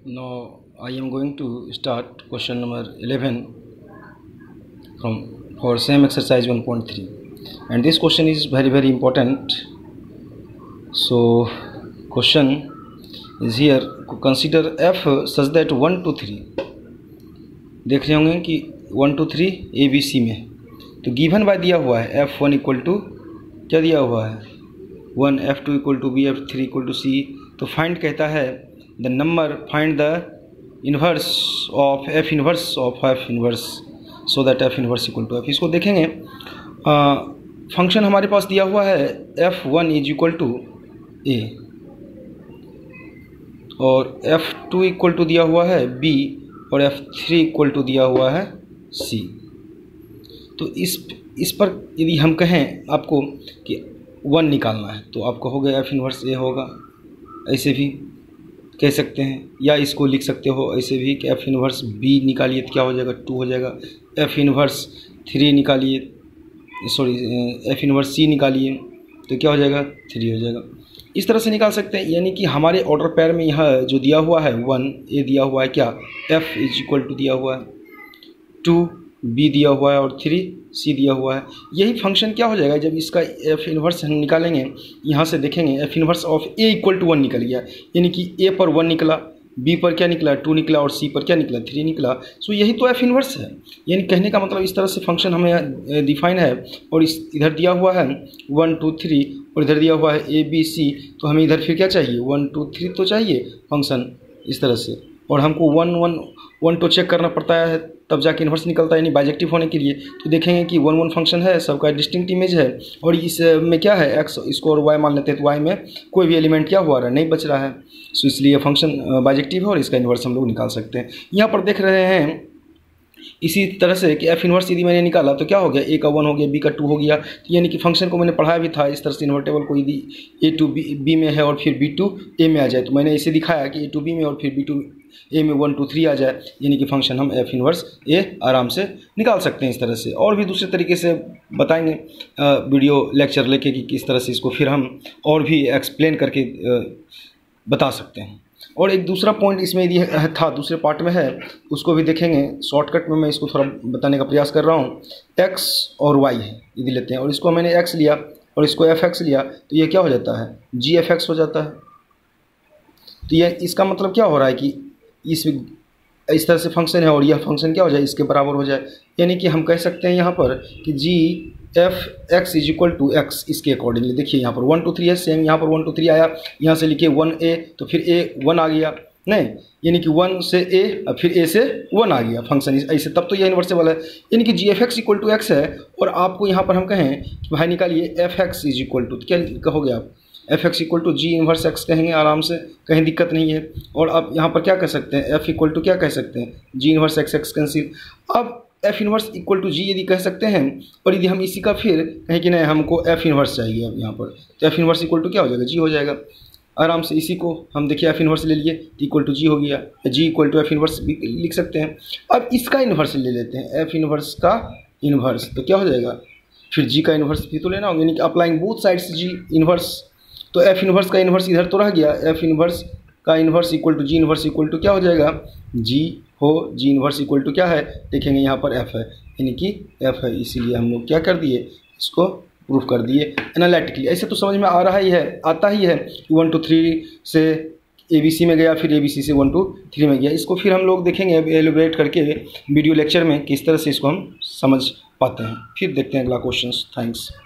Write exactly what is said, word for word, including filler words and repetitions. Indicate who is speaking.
Speaker 1: Now I am going to start question number eleven from for same exercise one point three, and this question is very very important. So question is here, consider f such that one to three. देख रहे होंगे कि one two three A B C में, तो given by दिया हुआ है F one equal to क्या दिया हुआ है one, F two equal to B, F three equal to C. तो फाइंड कहता है the number, find the inverse of F inverse of F inverse so that F inverse equal to F. इसको देखेंगे, function हमारे पास दिया हुआ है F one is equal to A और एफ टू इक्वल टू दिया हुआ है बी और एफ थ्री इक्वल टू दिया हुआ है सी. तो इस इस पर यदि हम कहें आपको कि वन निकालना है तो आपको हो गया एफ इन्वर्स ए होगा, ऐसे भी कह सकते हैं, या इसको लिख सकते हो ऐसे भी कि एफ इन्वर्स बी निकालिए तो क्या हो जाएगा टू हो जाएगा, एफ इन्वर्स थ्री निकालिए सॉरी एफ इन्वर्स सी निकालिए तो क्या हो जाएगा थ्री हो जाएगा. इस तरह से निकाल सकते हैं. यानी कि हमारे ऑर्डर पेयर में यह जो दिया हुआ है वन ए दिया हुआ है, क्या एफ इज इक्वल टू दिया हुआ है, टू बी दिया हुआ है और थ्री सी दिया हुआ है. यही फंक्शन क्या हो जाएगा जब इसका एफ इन्वर्स हम निकालेंगे, यहाँ से देखेंगे F inverse of A equal to one निकल गया. यानी कि ए पर वन निकला, बी पर क्या निकला टू निकला और सी पर क्या निकला थ्री निकला. सो यही तो एफ इन्वर्स है. यानी कहने का मतलब इस तरह से फंक्शन हमें डिफाइन है. और इस इधर दिया हुआ है वन टू थ्री और इधर दिया हुआ है ए बी सी, तो हमें इधर फिर क्या चाहिए वन टू थ्री तो चाहिए फंक्शन इस तरह से. और हमको वन वन वन तो चेक करना पड़ता है तब जाके इन्वर्स निकलता है, यानी बाइजेक्टिव होने के लिए. तो देखेंगे कि वन वन फंक्शन है, सबका डिस्टिंक्ट इमेज है और इसमें क्या है एक्स, इसको और वाई मान लेते हैं तो वाई में कोई भी एलिमेंट क्या हुआ रहा है नहीं बच रहा है. सो इसलिए फंक्शन बाइजेक्टिव है और इसका इन्वर्स हम लोग निकाल सकते हैं. यहाँ पर देख रहे हैं इसी तरह से कि एफ इन्वर्स यदि मैंने निकाला तो क्या हो गया, ए का वन हो गया, बी का टू हो गया. तो यानी कि फंक्शन को मैंने पढ़ाया भी था इस तरह से, इन्वर्टेबल को यदि ए टू बी बी में है और फिर बी टू ए में आ जाए तो मैंने इसे दिखाया कि ए टू बी में और फिर बी टू ए में वन टू थ्री आ जाए, यानी कि फंक्शन हम एफ इन्वर्स ए आराम से निकाल सकते हैं इस तरह से. और भी दूसरे तरीके से बताएंगे वीडियो लेक्चर लेके कि किस तरह से इसको फिर हम और भी एक्सप्लेन करके बता सकते हैं. और एक दूसरा पॉइंट इसमें यदि था दूसरे पार्ट में है उसको भी देखेंगे. शॉर्टकट में मैं इसको थोड़ा बताने का प्रयास कर रहा हूँ. एक्स और वाई है यदि लेते हैं और इसको मैंने एक्स लिया और इसको एफ एक्स लिया तो ये क्या हो जाता है जी एफ एक्स हो जाता है. तो ये इसका मतलब क्या हो रहा है कि इस इस तरह से फंक्शन है और यह फंक्शन क्या हो जाए इसके बराबर हो जाए. यानी कि हम कह सकते हैं यहाँ पर कि G F X is equal to X, इसके अकॉर्डिंगली देखिए यहाँ पर वन टू थ्री है, सेम यहाँ पर वन टू थ्री आया, यहाँ से लिखिए वन ए तो फिर ए वन आ गया नहीं, यानी कि वन से ए और फिर ए से वन आ गया फंक्शन ऐसे, तब तो यह इन्वर्सेबल है. यानी कि G F X equal to X है और आपको यहाँ पर हम कहें कि भाई निकालिए F X is equal to, तो क्या कहोगे आप F X equal to G inverse X कहेंगे आराम से, कहीं दिक्कत नहीं है. और आप यहाँ पर क्या कह सकते हैं एफ इक्वल टू क्या कह सकते हैं G inverse X X cancel. अब F inverse equal to G यदि कह सकते हैं और यदि हम इसी का फिर कहें कि नहीं हमको एफ इन्वर्स चाहिए अब यहाँ पर, तो एफ इन्वर्स इक्वल टू क्या हो जाएगा जी हो जाएगा आराम से. इसी को हम देखिए एफ इन्वर्स ले लिए इक्वल टू जी हो गया, G equal to F inverse भी लिख सकते हैं. अब इसका इन्वर्स ले लेते हैं एफ इन्वर्स का इन्वर्स, तो क्या हो जाएगा फिर जी का इन्वर्स भी तो लेना होगा, यानी कि applying both sides G inverse. तो एफ इन्वर्स का इन्वर्स इधर तो रह गया, एफ इन्वर्स का inverse equal to G inverse equal to क्या हो जाएगा जी हो जी इन्वर्स इक्वल टू क्या है देखेंगे यहाँ पर एफ है, यानी कि एफ है, इसीलिए हम लोग क्या कर दिए इसको प्रूफ कर दिए एनालिटिकली. ऐसे तो समझ में आ रहा ही है, आता ही है कि वन टू थ्री से ए बी सी में गया फिर ए बी सी से वन टू थ्री में गया. इसको फिर हम लोग देखेंगे एलिब्रेट करके वीडियो लेक्चर में किस तरह से इसको हम समझ पाते हैं. फिर देखते हैं अगला क्वेश्चन. थैंक्स.